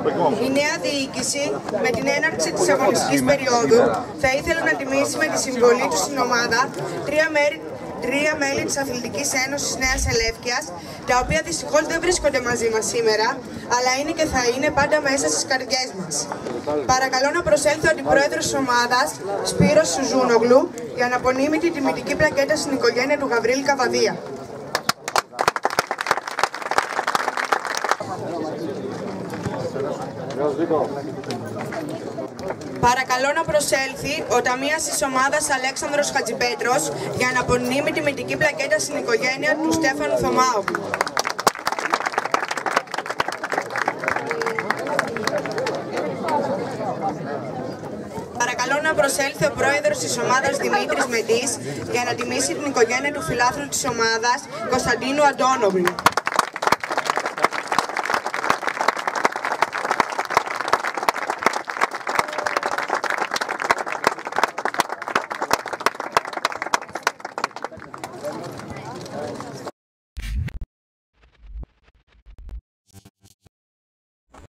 Η νέα διοίκηση, με την έναρξη της αγωνιστικής περίοδου, θα ήθελε να τιμήσει με τη συμβολή του στην ομάδα τρία μέλη της Αθλητικής Ένωσης Νέας Ελεύκειας, τα οποία δυστυχώς δεν βρίσκονται μαζί μας σήμερα, αλλά είναι και θα είναι πάντα μέσα στις καρδιές μας. Παρακαλώ να προσέλθει ο αντιπρόεδρος της ομάδας, Σπύρος Σουζούνογλου, για να απονείμει την τιμητική πλακέτα στην οικογένεια του Γαβρίλη Καβαδία. Παρακαλώ να προσέλθει ο ταμείας της ομάδας Αλέξανδρος Χατζιπέτρος για να απονείμει τη τιμητική πλακέτα στην οικογένεια του Στέφανου Θωμάου. Παρακαλώ να προσέλθει ο πρόεδρος της ομάδας Δημήτρης Μετής για να τιμήσει την οικογένεια του φιλάθλου της ομάδας Κωνσταντίνου Αντώνογλου.